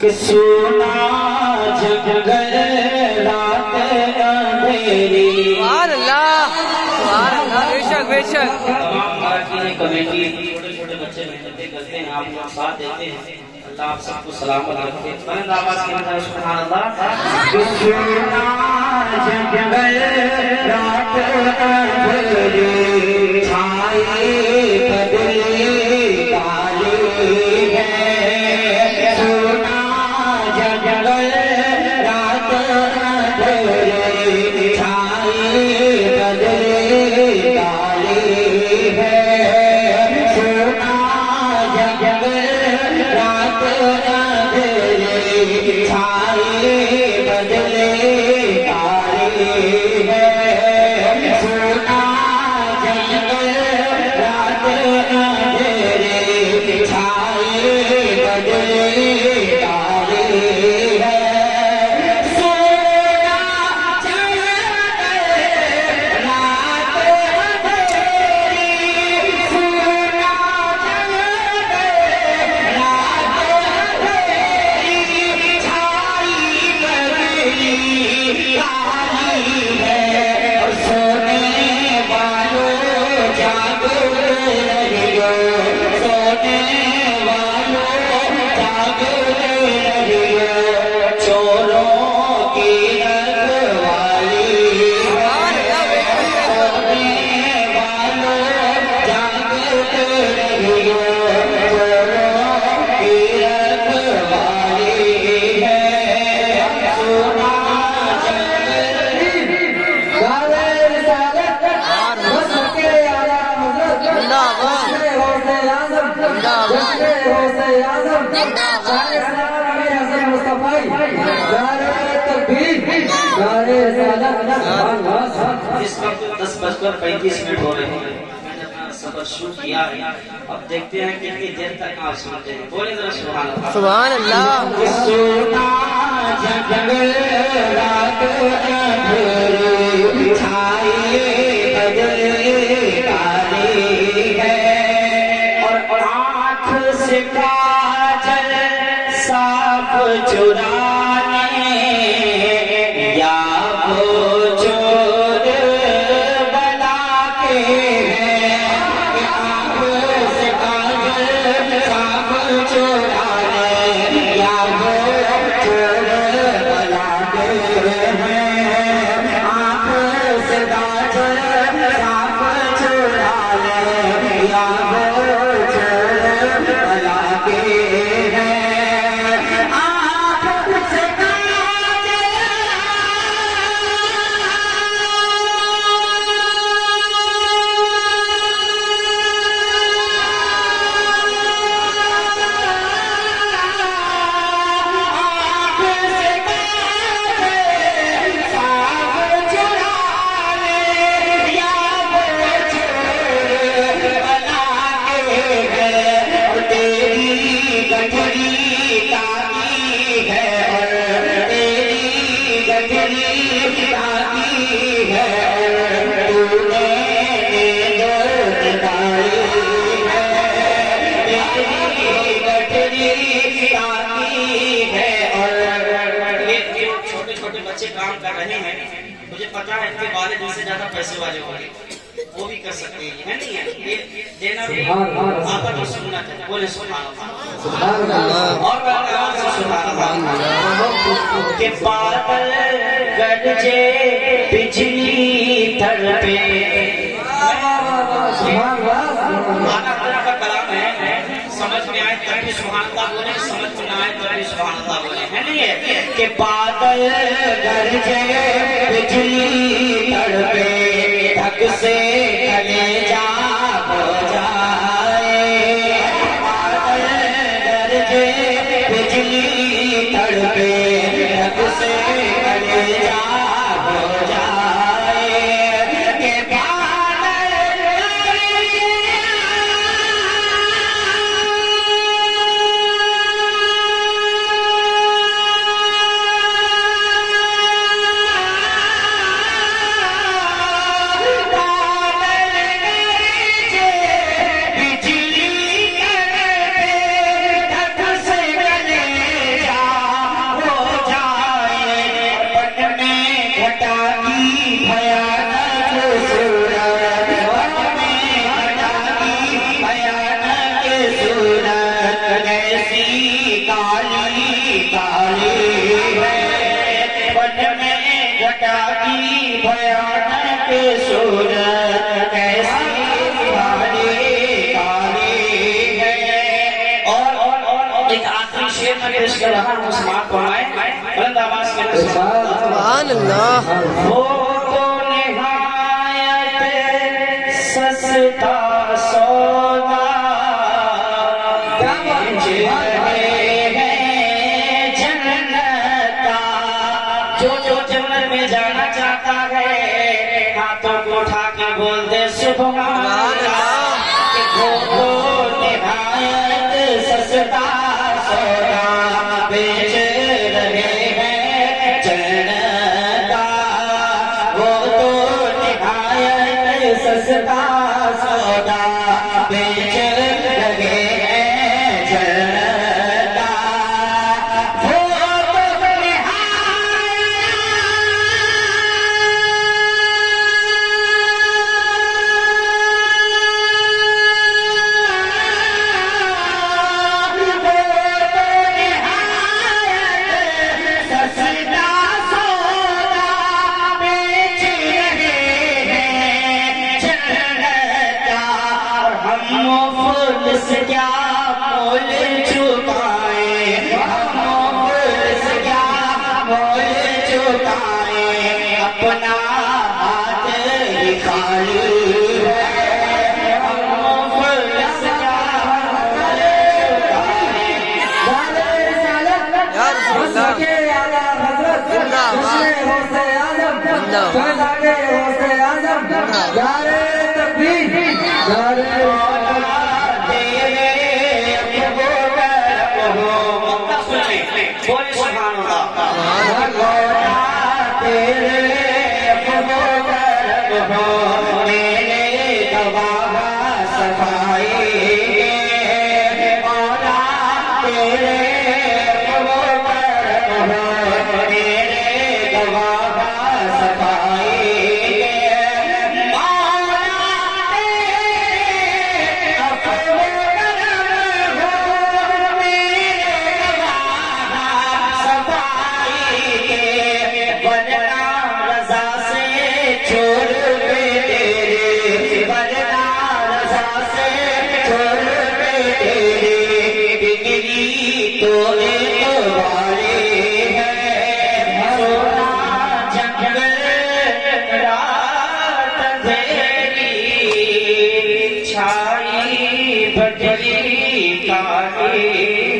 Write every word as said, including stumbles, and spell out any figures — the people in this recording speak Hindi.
कि सोना जंगल रात अंधेरी। सुभान अल्लाह, सुभान अल्लाह, बेशक बेशक। तमाम पार्टी कमेटी छोटे छोटे बच्चे मेहनतें करते हैं, आप लोग साथ देते हैं। अल्लाह आप सबको सलामत रखे। बुलंद आवाज के अंदर सुभान अल्लाह। कि सोना जंगल रात अंधेरी, छाई बदली काली है। सोना जंगल रात अंधेरी, छाई बदली काली है। सोना जंगल रात अंधेरी, छाई बदली काली है। सोना जंगल रात अंधेरी, छाई बदली काली है। सोना जंगल रात अंधेरी, सोना जंगल रात अंधेरी, छाई बदली काली है। और सोने वालों जागो रहियो, सोने वालों जागो रहियो, चोरों की रखवाली है। सोने वालों जागो रहियो, चोरों की रखवाली है। सोना इस वक्त दस बजकर पैंतीस मिनट हो रहे हैं। मैंने अपना सफर शुरू किया है, अब देखते हैं कितनी देर तक आप सुनते हैं। बोले जरा सुभान अल्लाह। सुभान अल्लाह। कि सोना जंगल रात अंधेरी, छाई बदली काली है। और आँख से काजल साफ चुराने, या वो चोर बना के है। आँख से काजल साफ चुराने, या वो चोर बना के है। आँख से काजल साफ चुराने, या वो चोर बना के है। आँख से काम कर रहे हैं, मुझे पता है कि वाले जिनसे ज्यादा पैसे वाले होंगे, वो भी कर सकते हैं, है नहीं है? ये देना भी आपका तो सुनना चाहिए। बोले सुभान अल्लाह। और सुभान अल्लाह। के बादल गरजे बिजली तड़पे, का कलाम है, समझ में आए तभी सुभान अल्लाह बोले, समझ में ना आए तभी सुभान अल्लाह बोले, है नहीं है? कि बादल गरजे बिजली तड़पे, धक से कलेजा हो जाए। बादल गरजे बिजली तड़पे, धक से कलेजा हो जाए। के बिजली भयानक सूरत कैसी काली काली है। और और एक आखिरी शेर में पेश कर रहा हूँ, समाप्त फरमाए बुलंद आवाज के साथ। सुभान अल्लाह। वो तो निहायत सस्ता सौदा बेच रहे हैं जन्नत का। जो जो जन्नत में जाना चाहता है हाथों को उठा के बोल दे सुभान अल्लाह। वो तो निहायत सस्ता सौदा बेच रहे हैं जन्नत का। वो तो निहायत सस्ता सौदा बेच रहे हैं जन्नत का। वो तो से क्या मोल चुकाए, हम से क्या मोल चुकाए, अपना हाथ ही खाली है। हम से क्या मोल चुकाए। या रसूलल्लाह छाई बजरी काली